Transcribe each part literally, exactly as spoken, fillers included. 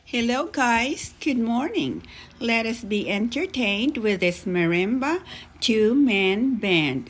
Hello guys, good morning. Let us be entertained with this marimba two-man band.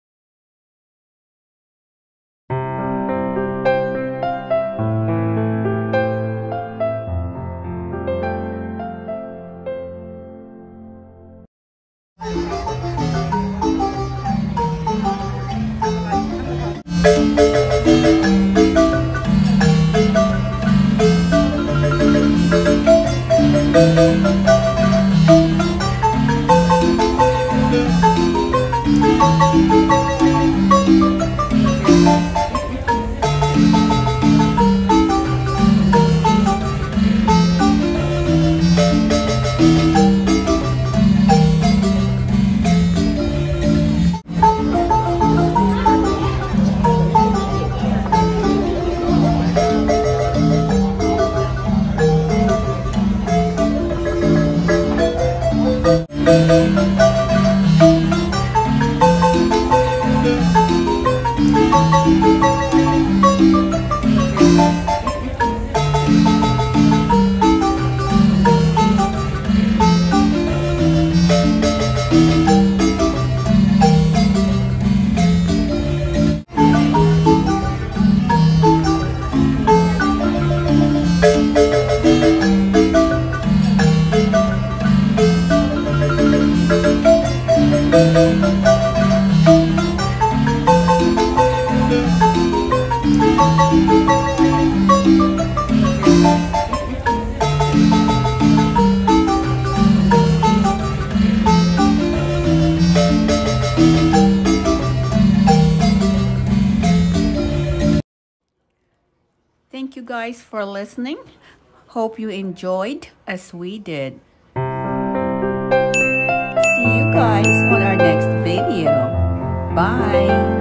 Thank you guys for listening. Hope you enjoyed as we did. See you guys on our next video. Bye.